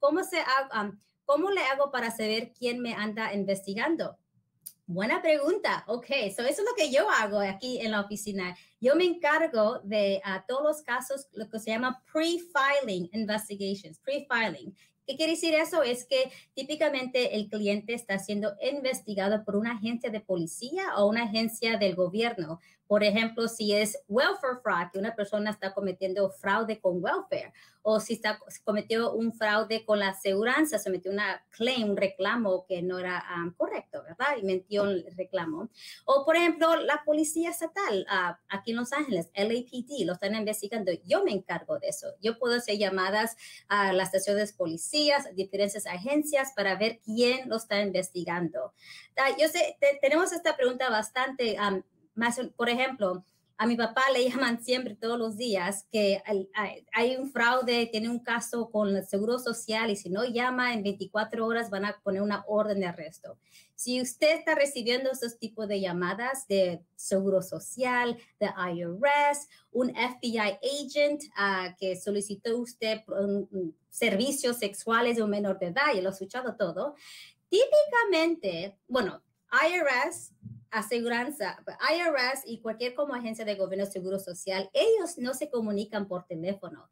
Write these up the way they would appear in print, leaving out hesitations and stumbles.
¿cómo le hago para saber quién me anda investigando? Buena pregunta. Ok, eso es lo que yo hago aquí en la oficina. Yo me encargo de todos los casos, lo que se llama pre-filing investigations, pre-filing. ¿Qué quiere decir eso? Es que típicamente el cliente está siendo investigado por una agencia de policía o una agencia del gobierno. Por ejemplo, si es welfare fraud, que una persona está cometiendo fraude con welfare, o si cometió un fraude con la aseguranza, se metió una claim, un reclamo que no era correcto, ¿verdad? Y mintió el reclamo. O, por ejemplo, la policía estatal aquí en Los Ángeles, LAPD, lo están investigando. Yo me encargo de eso. Yo puedo hacer llamadas a las estaciones de policías, diferentes agencias para ver quién lo está investigando. Yo sé, tenemos esta pregunta bastante más, por ejemplo, a mi papá le llaman siempre todos los días que hay un fraude, tiene un caso con el Seguro Social y si no llama en 24 horas van a poner una orden de arresto. Si usted está recibiendo esos tipos de llamadas de Seguro Social, de IRS, un FBI agent que solicitó usted servicios sexuales de un menor de edad, y lo he escuchado todo, típicamente, bueno, IRS, aseguranza, IRS y cualquier como agencia de gobierno, seguro social, ellos no se comunican por teléfono.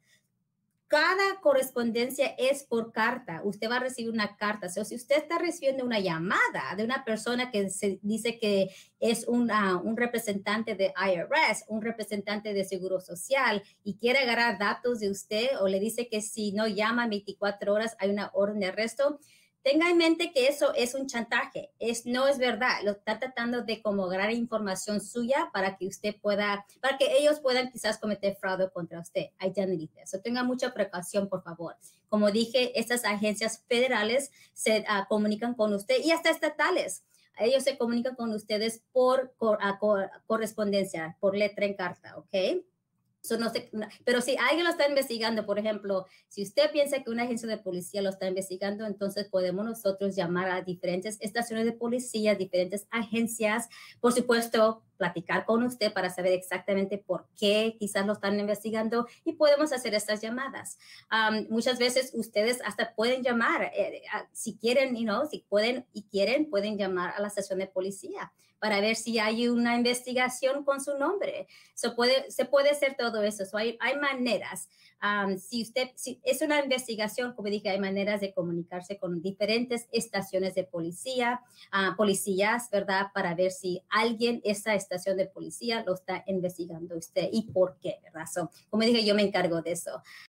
Cada correspondencia es por carta. Usted va a recibir una carta. O sea, si usted está recibiendo una llamada de una persona que se dice que es un representante de IRS, un representante de Seguro Social y quiere agarrar datos de usted o le dice que si no llama en 24 horas hay una orden de arresto, tenga en mente que eso es un chantaje, no es verdad. Lo está tratando de como agarrar información suya para que usted pueda, para que ellos puedan quizás cometer fraude contra usted. Identity theft. So tenga mucha precaución, por favor. Como dije, estas agencias federales se comunican con usted y hasta estatales. Ellos se comunican con ustedes por correspondencia, por letra en carta, ¿ok? So, no sé, pero si alguien lo está investigando, por ejemplo, si usted piensa que una agencia de policía lo está investigando, entonces podemos nosotros llamar a diferentes estaciones de policía, diferentes agencias, por supuesto, platicar con usted para saber exactamente por qué quizás lo están investigando y podemos hacer estas llamadas. Muchas veces ustedes hasta pueden llamar, si quieren, si pueden y quieren, pueden llamar a la estación de policía para ver si hay una investigación con su nombre. Se puede hacer todo eso. Hay maneras. Si es una investigación, como dije, hay maneras de comunicarse con diferentes estaciones de policía, policías, ¿verdad? Para ver si esa estación de policía lo está investigando usted y por qué, ¿verdad? Como dije, yo me encargo de eso.